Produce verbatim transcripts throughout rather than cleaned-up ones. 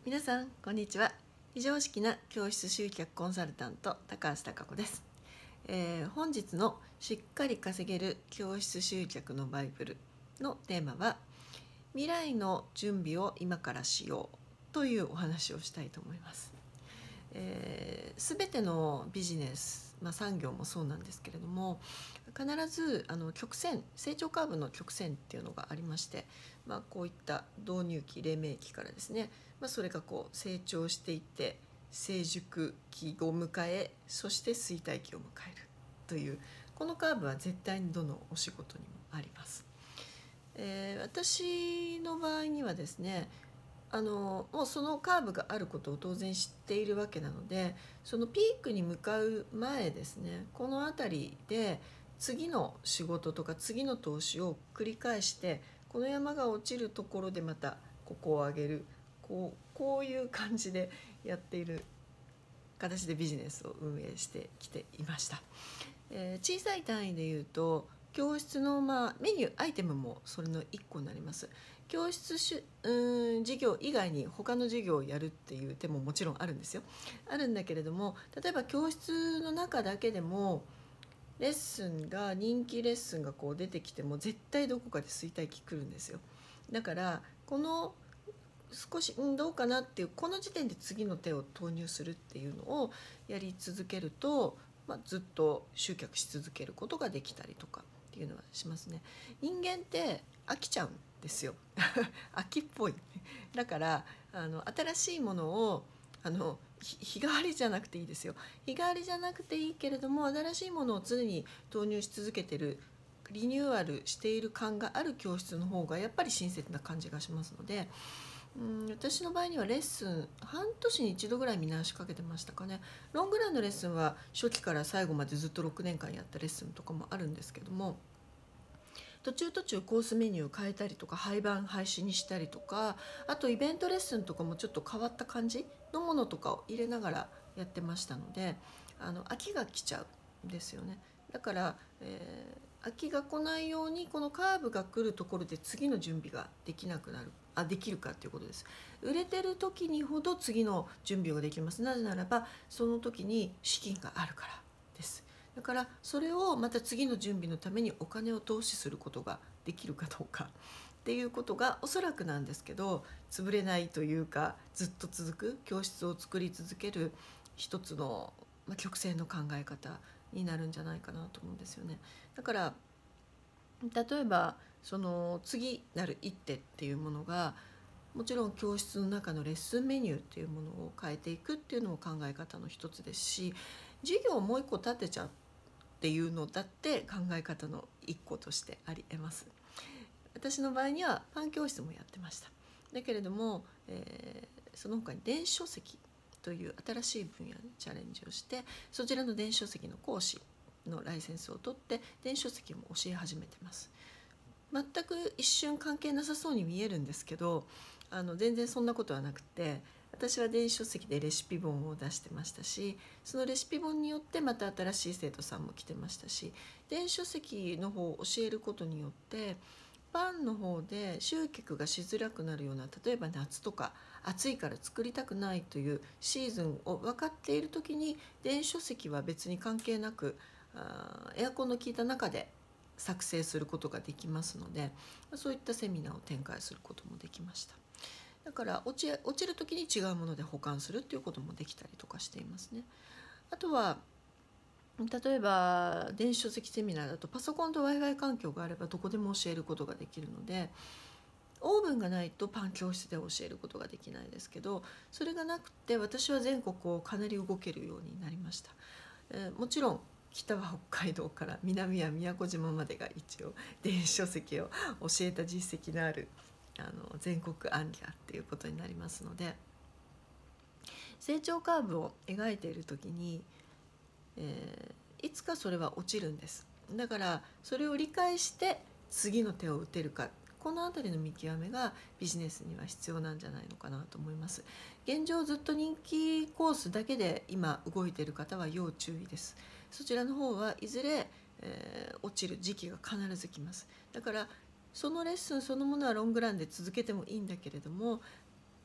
皆さんこんにちは。非常識な教室集客コンサルタント高橋貴子です、えー、本日のしっかり稼げる教室集客のバイブルのテーマは未来の準備を今からしようというお話をしたいと思います。えー、全てのビジネス、まあ、産業もそうなんですけれども、必ずあの曲線成長カーブの曲線っていうのがありまして、まあ、こういった導入期黎明期からですね、まあ、それがこう成長していって成熟期を迎え、そして衰退期を迎えるというこのカーブは絶対にどのお仕事にもあります。えー、私の場合にはですね、あのもうそのカーブがあることを当然知っているわけなので、そのピークに向かう前ですね、この辺りで次の仕事とか次の投資を繰り返して、この山が落ちるところでまたここを上げる、こう、こういう感じでやっている形でビジネスを運営してきていました。えー、小さい単位でいうと教室の、まあ、メニューアイテムもそれのいっこになります。教室しうん授業以外に他の授業をやるっていう手ももちろんあるんですよ。あるんだけれども、例えば教室の中だけでもレッスンが人気レッスンがこう出てきても絶対どこかで衰退期来るんですよ。だからこの少し、うん、どうかなっていうこの時点で次の手を投入するっていうのをやり続けると、まあ、ずっと集客し続けることができたりとかっていうのはしますね。人間って飽きちゃうんですよ飽きっぽいだからあの新しいものをあの日替わりじゃなくていいですよ。日替わりじゃなくていいけれども、新しいものを常に投入し続けてる、リニューアルしている感がある教室の方がやっぱり親切な感じがしますので、うん、私の場合にはレッスン半年に一度ぐらい見直しかけてましたかね。ロングランのレッスンは初期から最後までずっとろくねんかんやったレッスンとかもあるんですけども、途中途中コースメニューを変えたりとか廃盤廃止にしたりとか、あとイベントレッスンとかもちょっと変わった感じのものとかを入れながらやってましたので、あの飽きが来ちゃうんですよね。だから、えー、飽きが来ないようにこのカーブが来るところで次の準備ができなくなるあできるかということです。売れてる時にほど次の準備ができます。なぜならばその時に資金があるからです。だからそれをまた次の準備のためにお金を投資することができるかどうかっていうことがおそらくなんですけど、潰れないというかずっと続く教室を作り続ける一つの、まあ、曲線の考え方になるんじゃないかなと思うんですよね。だから例えばその次なる一手っていうものが、もちろん教室の中のレッスンメニューっていうものを変えていくっていうのも考え方の一つですし、授業をもう一個立てちゃうっていうのだって考え方の一個としてありえます。私の場合にはパン教室もやってました。だけれども、えー、その他に電子書籍という新しい分野にチャレンジをして、そちらの電子書籍の講師のライセンスを取って電子書籍も教え始めてます。全く一瞬関係なさそうに見えるんですけど、あの全然そんなことはなくて、私は電子書籍でレシピ本を出してましたし、そのレシピ本によってまた新しい生徒さんも来てましたし、電子書籍の方を教えることによってパンの方で集客がしづらくなるような、例えば夏とか暑いから作りたくないというシーズンを分かっている時に、電子書籍は別に関係なくあエアコンの効いた中で作成することができますので、そういったセミナーを展開することもできました。だから落ち、落ちる時に違うもので保管するっていうこともできたりとかしていますね。あとは例えば電子書籍セミナーだとパソコンと Wi-Fi 環境があればどこでも教えることができるので、オーブンがないとパン教室で教えることができないですけど、それがなくて私は全国をかなり動けるようになりました。えー、もちろん北は北海道から南は宮古島までが一応電子書籍を教えた実績のあるあの全国アンギャっていうことになりますので、成長カーブを描いている時に、えー、いつかそれは落ちるんです。だからそれを理解して次の手を打てるか、このあたりの見極めがビジネスには必要なんじゃないのかなと思います。現状ずっと人気コースだけで今動いている方は要注意です。そちらの方はいずれ、えー、落ちる時期が必ず来ます。だからそのレッスンそのものはロングランで続けてもいいんだけれども、ちょっ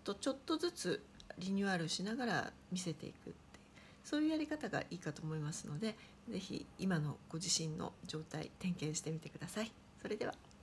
とちょっとずつリニューアルしながら見せていくっていう、そういうやり方がいいかと思いますので、ぜひ今のご自身の状態点検してみてください。それでは。